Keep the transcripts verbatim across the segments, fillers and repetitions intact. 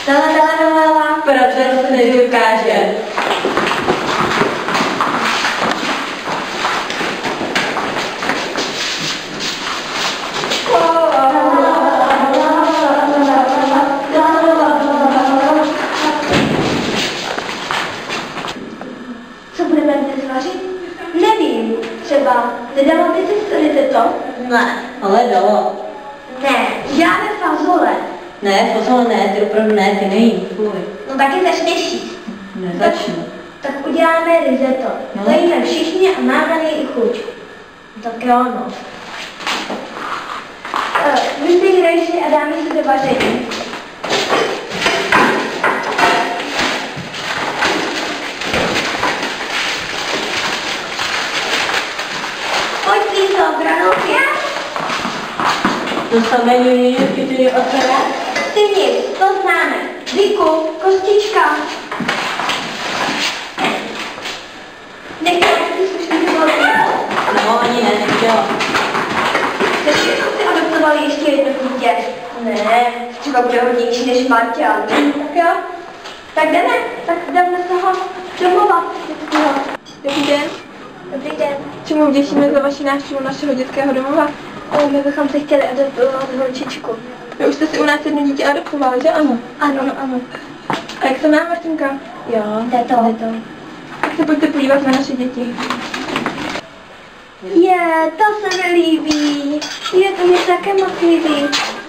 Proč to nedokáže? Co budeme dnes vařit? Nevím. Třeba nedala by si tady to? Ne, ale dalo. Ne, děláme fazole. Ne, fazole ne, ty opravdu ne, ty nejím, fuj. No taky začneš jíst. Nezačnu. Tak, tak uděláme risotto. No. To jíme všichni a máme na něj i chuť. Tak jo, no. Uh, Vyzdej rejši a dáme si do vaření. Pojď, Lízo, granulky. To samé juníčky, ty otevře? Ty nic, to známe. Víku, kostička. Nechtěla ty slušný dovolky? No, ani ne, nechtěla. Takže si adoptovali ještě jedno dítě. Ne, třeba bude hodnější než Marťa. Tak jo, tak jdeme, tak jdeme z toho domova. Dobrý den. Dobrý den. Čemu vděčíme za vaši návštěvu našeho dětského domova? O, my bychom se chtěli adoptovat holčičku. Vy už jste si u nás jedno dítě adoptovali, že ano? Ano, ano. A jak se má Martinka? Jo, jde to. Jde to. Tak se pojďte podívat na naše děti. Je, to se mi líbí. Je, to mě také moc líbí.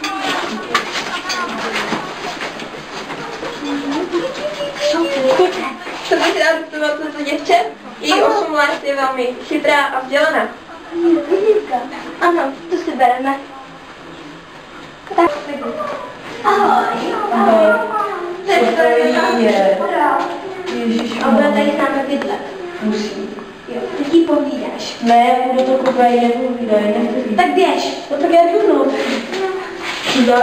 Chcete si adoptovat toto děvče? Její osm let je velmi chytrá a vzdělaná. Ano, to si bereme. Tak. Ahoj. Ahoj. Tak to je. A bude tady s námi bydlet. Musí. Jo, ty ti povídáš. Ne, budu to kupovat, nepovídaj, nechci. Tak běž. No tak já jdu, no. Dá?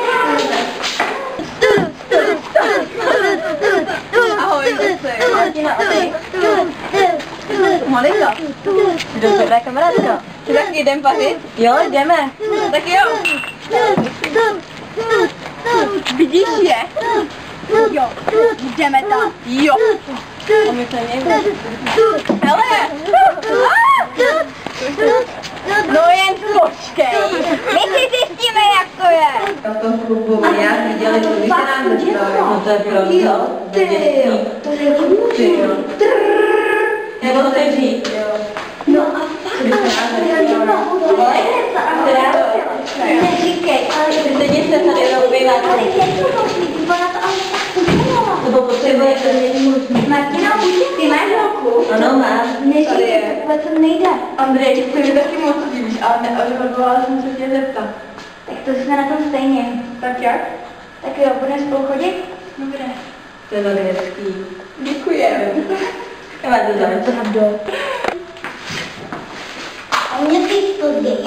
Ahoj, zase. Martina, a ty? Monika. Dobrá kamarádka. Ty taky jdem pařit? Jo, jdeme. Tak jo. Vidíš je? Jo. Jdeme tam. Jo. A my to nejde. Hele. No jen počkej. My si zjistíme, jak to je. A v tom klubu já viděli, to víš, nám dostali. No to je pravda. Ty jo, to je Ty jo. Jak to otevří? No a fakt, ale já nemohu, to je neříkej, ale Ty se něco tady robí na to. ale je to možný, ona to ale tak udělala. Nebo potřebuje to není možný. Martina, ty máš holku? Ano, máš. Neříkej, takhle to nejde. Andrej, ty mi taky moc líbíš, ale neodhodlala jsem se tě zeptat. Tak to jsme na tom stejně. Tak jak? Tak jo, budeme spolu chodit? Dobré. To je velmi hezký. Děkujeme. Já vám to dám pravdu. A mě ty později.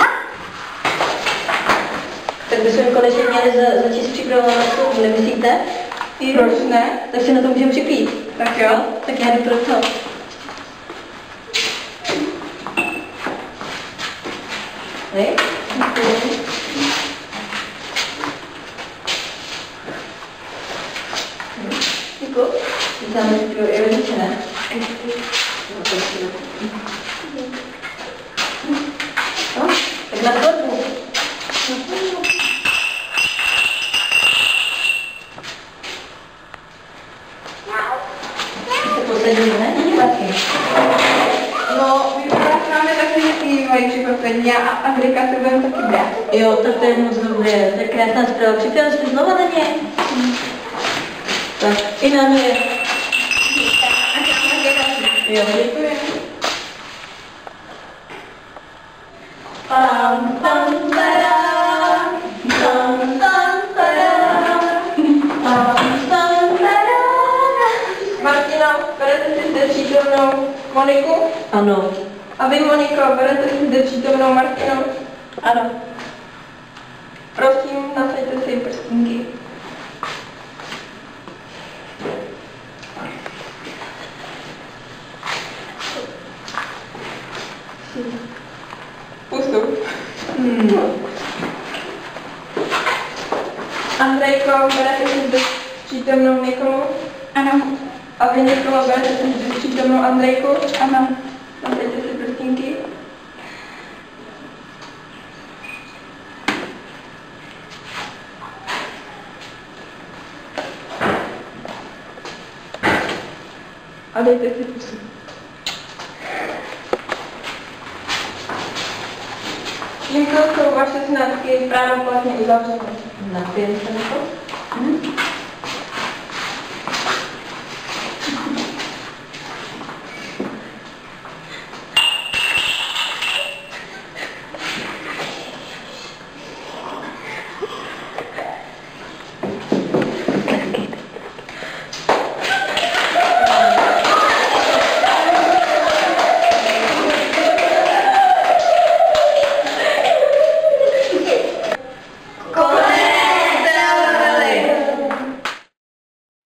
Tak bychom konečně měli za, začít připravovat na to, nemyslíte? Proč ne? Tak si na to můžeme připít. Tak jo. Tak já jdu pro to. Hej? Děkuji. Vítáme pro i rodiče, ne? No, tak na tvorbu. To poslední, ne? Taky. No, my vás máme taky nějaký mají překvapení, já a Andrika se budeme taky brát. Jo, tak to je moc dobré. To je krásná zpráva. Připravil jste znova na ně? Tak, i na mě. Jo, děkuji. Pam, pam, padám. Pam, pam, padám. Pam, pam, padám. Martina, berete si zde přítomnou Moniku? Ano. A vy, Moniko, berete si zde přítomnou Martinu? Ano. Prosím, nasaďte si prstínky. Pustu. Hmm. Andrejko, berete si zde přítomnou Nikolu. Ano. A vy, Nikolo, berete si vždy přítomnou Andrejku. Ano. Nasaďte si prstinky. A dejte si pusy. Tímto jsou vaše sňatky právoplatně uzavřeny. Napijeme se na to. Mhm.